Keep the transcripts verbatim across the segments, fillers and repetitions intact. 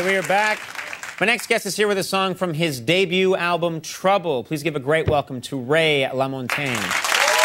we are back. My next guest is here with a song from his debut album, Trouble. Please give a great welcome to Ray LaMontagne.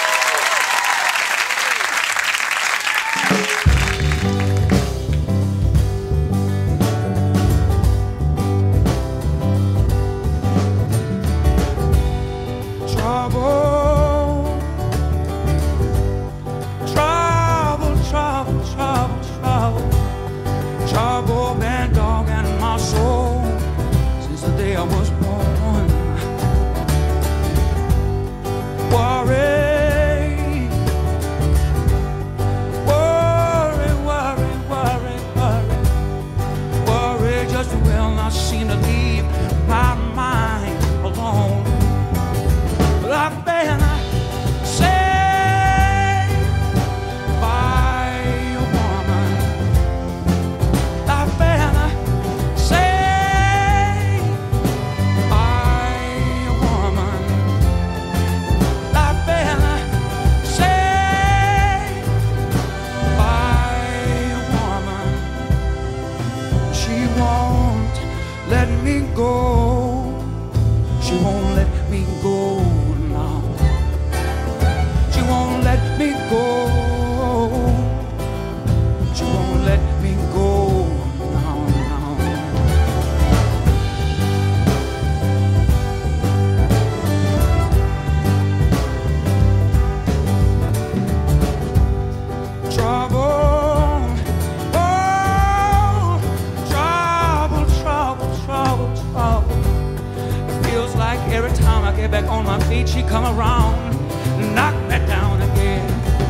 Back on my feet, she come around, knock me down again.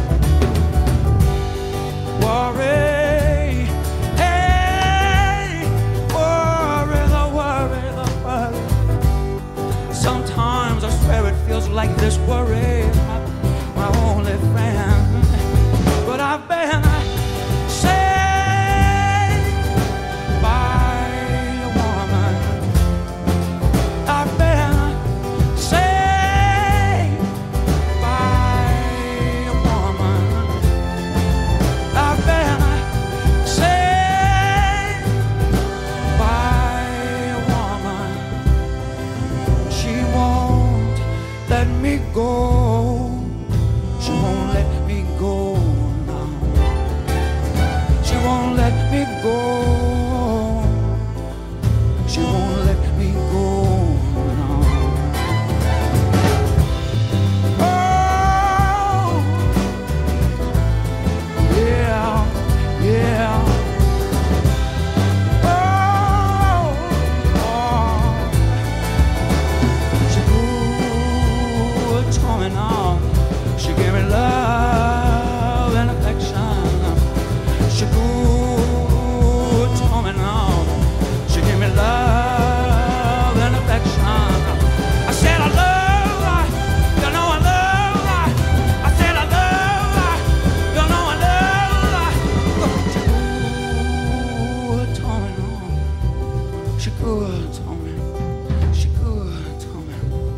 Worry, hey, worry, the worry, the worry. Sometimes I swear it feels like this worry is my, my only friend. But I've been saved by a woman. I've been go. She won't let me go now. She won't let me go. She won't let me go now. Oh, yeah, yeah. She gave me love and affection. She good to me now. She gave me love and affection. I said I love her, you know I love her. I said I love her, you know I love her. She good to me now. She good to me. She good to me.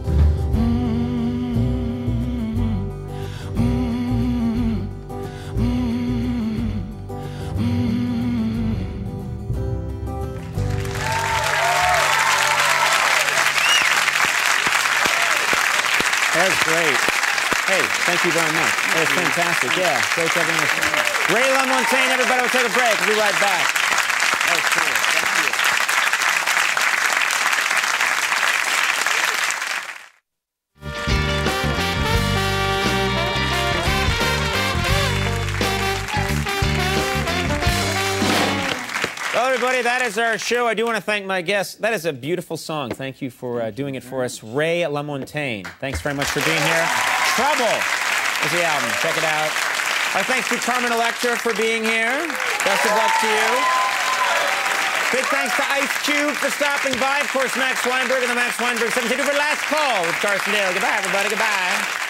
That was great. Hey, thank you very much. That was fantastic. Yeah, great to have you on the show. Ray LaMontagne, everybody, we'll take a break. We'll be right back. That was cool. Thank you. Well, everybody, that is our show. I do want to thank my guests. That is a beautiful song. Thank you for uh, doing it for us, Ray LaMontagne. Thanks very much for being here. Trouble is the album. Check it out. Our thanks to Carmen Electra for being here. Best of luck to you. Big thanks to Ice Cube for stopping by. Of course, Max Weinberg and the Max Weinberg seventeen for Last Call with Carson Dale. Goodbye, everybody. Goodbye.